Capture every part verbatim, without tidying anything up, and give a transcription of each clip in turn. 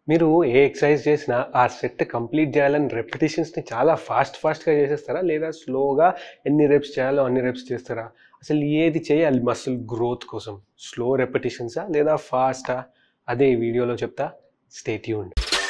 మీరు ఏ ఎక్సర్సైజ్ చేసినా ఆ సెట్ కంప్లీట్ చేయాలని రెపిటేషన్స్‌ని చాలా ఫాస్ట్ ఫాస్ట్‌గా చేసేస్తారా? లేదా స్లోగా ఎన్ని రెప్స్ చేయాలో అన్ని రెప్స్ చేస్తారా? అసలు ఏది చేయాలి మసిల్ గ్రోత్ కోసం? స్లో రెపిటేషన్సా లేదా ఫాస్టా? అదే ఈ వీడియోలో చెప్తా. Stay tuned.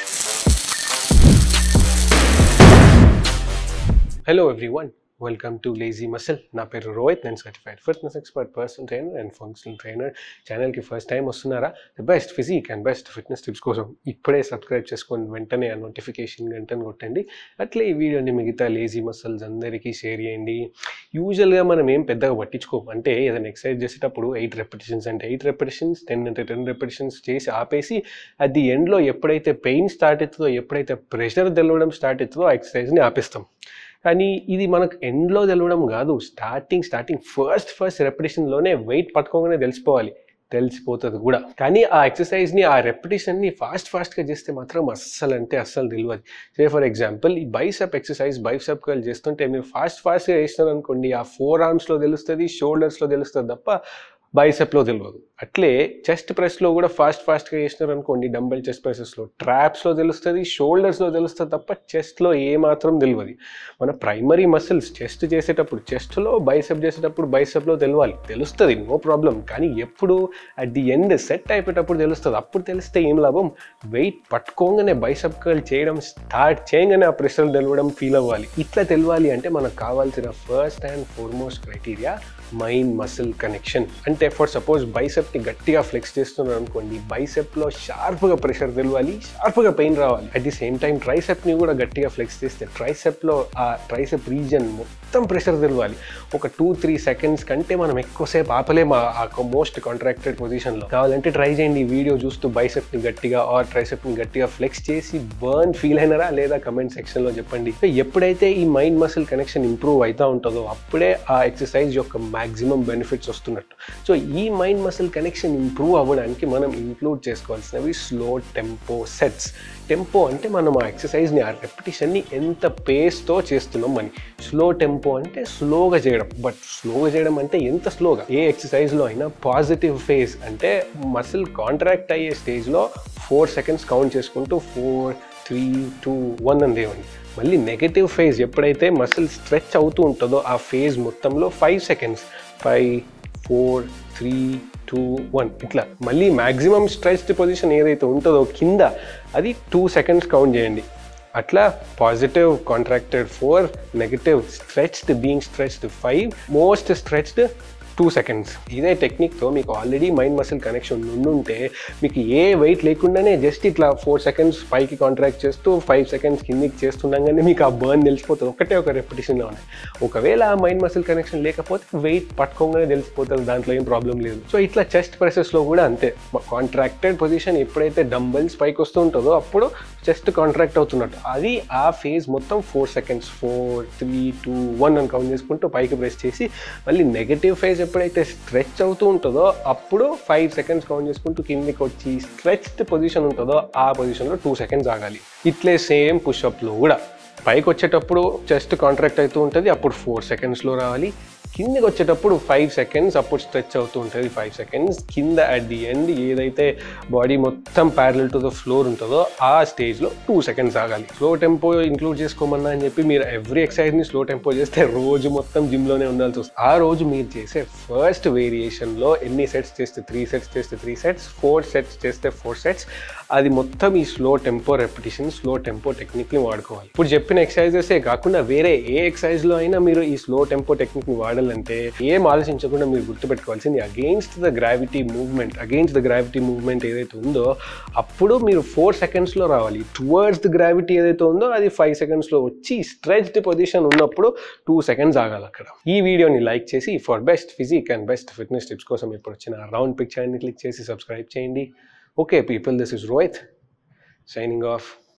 Hello everyone, welcome to lazy muscle. నా పేరు రోహిత్, నేను certified fitness expert, personal trainer and functional trainer. ఛానల్కి ఫస్ట్ టైం వస్తున్నారా? The best physique and best fitness tips కోసం ఇప్పుడే సబ్స్క్రైబ్ చేసుకొని వెంటనే ఆ నోటిఫికేషన్ గంటను కొట్టండి. అట్లే ఈ వీడియోని మిగతా లేజీ మసిల్స్ అందరికీ షేర్ చేయండి. యూజువల్గా మనం ఏం పెద్దగా పట్టించుకోము. అంటే ఏదైనా ఎక్సర్సైజ్ చేసేటప్పుడు ఎయిట్ రెపిటేషన్స్ అంటే ఎయిట్ రెపిటేషన్స్, టెన్ అంటే టెన్ రెపిటేషన్స్ చేసి ఆపేసి అట్ ది ఎండ్లో ఎప్పుడైతే పెయిన్ స్టార్ట్ అవుతుందో, ఎప్పుడైతే ప్రెషర్ తెలవడం స్టార్ట్ అవుతుందో ఆ ఎక్సర్సైజ్ని ఆపేస్తాం. కానీ ఇది మనకు ఎండ్లో తెలవడం కాదు, స్టార్టింగ్ స్టార్టింగ్ ఫస్ట్ ఫస్ట్ రెపిటేషన్లోనే వెయిట్ పట్టుకోగానే తెలిసిపోవాలి. తెలిసిపోతుంది కూడా. కానీ ఆ ఎక్సర్సైజ్ని, ఆ రెపిటేషన్ని ఫాస్ట్ ఫాస్ట్గా చేస్తే మాత్రం అస్సలు అంటే అస్సలు తెలియదు. సే ఫర్ ఎగ్జాంపుల్ ఈ బైసెప్ ఎక్సర్సైజ్, బైసెప్ కర్ల్ చేస్తుంటే మీరు ఫాస్ట్ ఫాస్ట్గా చేస్తున్నారు అనుకోండి, ఆ ఫోర్ ఆర్మ్స్లో తెలుస్తుంది, షోల్డర్స్లో తెలుస్తుంది తప్ప బైసెప్లో తెలియదు. అట్లే చెస్ట్ ప్రెస్లో కూడా ఫాస్ట్ ఫాస్ట్గా చేసినారు అనుకోండి, డంబెల్ చెస్ట్ ప్రెసెస్లో ట్రాప్స్లో తెలుస్తుంది, షోల్డర్స్లో తెలుస్తుంది తప్ప చెస్ట్లో ఏమాత్రం తెలియదు. మన ప్రైమరీ మసిల్స్ చెస్ట్ చేసేటప్పుడు చెస్ట్లో, బైసెప్ చేసేటప్పుడు బైసెప్లో తెలియాలి. తెలుస్తుంది, నో ప్రాబ్లం. కానీ ఎప్పుడు అట్ ది ఎండ్ సెట్ అయిపోయేటప్పుడు తెలుస్తుంది. అప్పుడు తెలిస్తే ఏం లాభం? వెయిట్ పట్టుకోగానే బైసెప్ కర్ల్ చేయడం స్టార్ట్ చేయగానే ఆ ప్రెషర్ తెలవడం ఫీల్ అవ్వాలి. ఇట్లా తెలియాలి అంటే మనకు కావాల్సిన first and foremost criteria mind muscle connection. అంటే ఫర్ సపోజ్ బైసెప్ని గట్టిగా ఫ్లెక్స్ చేస్తున్నారు అనుకోండి, బైసెప్లో షార్ప్గా ప్రెషర్ తెలియాలి, షార్ప్గా పెయిన్ రావాలి. అట్ ది సేమ్ టైం ట్రైసెప్ని కూడా గట్టిగా ఫ్లెక్స్ చేస్తే ట్రైసెప్లో ఆ ట్రైసెప్ రీజన్ మొత్తం ప్రెషర్ తెలియాలి. ఒక టూ త్రీ సెకండ్స్ కంటే మనం ఎక్కువసేపు ఆపలేము ఆ మోస్ట్ కాంట్రాక్టెడ్ పొజిషన్లో. కావాలంటే ట్రై చేయండి ఈ వీడియో చూస్తూ, బైసెప్ని గట్టిగా ఆర్ ట్రైసెప్ని గట్టిగా ఫ్లెక్స్ చేసి బర్న్ ఫీల్ అయినారా లేదా కమెంట్ సెక్షన్లో చెప్పండి. ఎప్పుడైతే ఈ మైండ్ మసిల్ కనెక్షన్ ఇంప్రూవ్ అవుతూ ఉంటుందో అప్పుడే ఆ ఎక్సర్సైజ్ యొక్క మ్యాక్సిమం బెనిఫిట్స్ వస్తున్నట్టు. సో ఈ మైండ్ మసిల్ కనెక్షన్ ఇంప్రూవ్ అవ్వడానికి మనం ఇంక్లూడ్ చేసుకోవాల్సినవి స్లో టెంపో సెట్స్. టెంపో అంటే మనం ఆ ఎక్సర్సైజ్ని, ఆ రెపిటేషన్ని ఎంత పేస్తో చేస్తున్నాం అని. స్లో టెంపో అంటే స్లోగా చేయడం. బట్ స్లోగా చేయడం అంటే ఎంత స్లోగా? ఏ ఎక్సర్సైజ్లో అయినా పాజిటివ్ ఫేజ్ అంటే మసిల్ కాంట్రాక్ట్ అయ్యే స్టేజ్లో ఫోర్ సెకండ్స్ కౌంట్ చేసుకుంటూ ఫోర్ త్రీ టూ వన్ అని దేవండి. మళ్ళీ నెగటివ్ ఫేజ్ ఎప్పుడైతే మసిల్ స్ట్రెచ్ అవుతూ ఉంటుందో ఆ ఫేజ్ మొత్తంలో five seconds five four three two one ఇట్లా. మళ్ళీ మ్యాక్సిమం స్ట్రెచ్డ్ పొజిషన్ ఏదైతే ఉంటుందో కింద అది టూ సెకండ్స్ కౌంట్ చేయండి. అట్లా positive contracted four, negative stretched being stretched five, most stretched two seconds. ఇదే టెక్నిక్తో మీకు ఆల్రెడీ మైండ్ మసిల్ కనెక్షన్ ఉండుంటే మీకు ఏ వెయిట్ లేకుండానే జస్ట్ ఇట్లా ఫోర్ సెకండ్స్ పైకి కాంట్రాక్ట్ చేస్తూ ఫైవ్ సెకండ్స్ కిందికి చేస్తుండగానే మీకు ఆ బర్న్ తెలిసిపోతుంది. ఒకటే ఒక రెపిటేషన్లో ఉన్నాయి. ఒకవేళ ఆ మైండ్ మసిల్ కనెక్షన్ లేకపోతే వెయిట్ పట్టుకోగానే తెలిసిపోతుంది, దాంట్లో ఏం ప్రాబ్లం లేదు. సో ఇట్లా చెస్ట్ ప్రెసెస్లో కూడా అంతే. కాంట్రాక్టెడ్ పొజిషన్ ఎప్పుడైతే డంబెల్స్ పైకి వస్తూ ఉంటుందో అప్పుడు చెస్ట్ కాంట్రాక్ట్ అవుతున్నట్టు. అది ఆ ఫేజ్ మొత్తం four seconds four three two one అని కౌంట్ చేసుకుంటూ పైకి ప్రెస్ చేసి మళ్ళీ నెగటివ్ ఫేజ్ ఎప్పుడైతే స్ట్రెచ్ అవుతూ ఉంటుందో అప్పుడు ఫైవ్ సెకండ్స్ కౌంట్ చేసుకుంటూ కిందికి వచ్చి స్ట్రెచ్డ్ పొజిషన్ ఉంటుందో ఆ పొజిషన్లో టూ సెకండ్స్ ఆగాలి. ఇట్లే సేమ్ పుషప్లో కూడా పైకి వచ్చేటప్పుడు చెస్ట్ కాంట్రాక్ట్ అవుతూ ఉంటుంది, అప్పుడు ఫోర్ సెకండ్స్లో రావాలి. కిందకి వచ్చేటప్పుడు ఫైవ్ సెకండ్స్ అప్పుడు స్ట్రెచ్ అవుతూ ఉంటుంది, ఫైవ్ సెకండ్స్ కింద అట్ ది ఎండ్ ఏదైతే బాడీ మొత్తం ప్యారలల్ టు ద ఫ్లోర్ ఉంటుందో ఆ స్టేజ్లో టూ సెకండ్స్ ఆగాలి. స్లో టెంపో ఇంక్లూడ్ చేసుకోమన్నా అని చెప్పి మీరు ఎవ్రీ ఎక్సర్సైజ్ని స్లో టెంపో చేస్తే రోజు మొత్తం జిమ్లోనే ఉండాల్సి వస్తుంది. ఆ రోజు మీరు చేసే ఫస్ట్ వేరియేషన్లో ఎన్ని సెట్స్ చేస్తే త్రీ సెట్స్ చేస్తే త్రీ సెట్స్ ఫోర్ సెట్స్ చేస్తే ఫోర్ సెట్స్ అది మొత్తం ఈ slow tempo repetition, slow tempo టెక్నిక్ని వాడుకోవాలి. ఇప్పుడు చెప్పిన ఎక్సర్సైజెసే కాకుండా వేరే ఏ ఎక్సర్సైజ్లో అయినా మీరు ఈ స్లో టెంపో టెక్నిక్ని వాడాలి అంటే ఏం ఆలోచించకుండా మీరు గుర్తుపెట్టుకోవాల్సింది against the gravity movement. Against the gravity movement ఏదైతే ఉందో అప్పుడు మీరు ఫోర్ సెకండ్స్లో రావాలి. టువర్డ్స్ ద గ్రావిటీ ఏదైతే ఉందో అది ఫైవ్ సెకండ్స్లో వచ్చి స్ట్రెచ్డ్ పొజిషన్ ఉన్నప్పుడు టూ సెకండ్స్ ఆగాలి అక్కడ. ఈ వీడియోని లైక్ చేసి for best physique and best fitness tips కోసం ఇప్పుడు వచ్చిన రౌండ్ పిక్చర్ని క్లిక్ చేసి సబ్స్క్రైబ్ చేయండి. Okay people, this is Rohit signing off.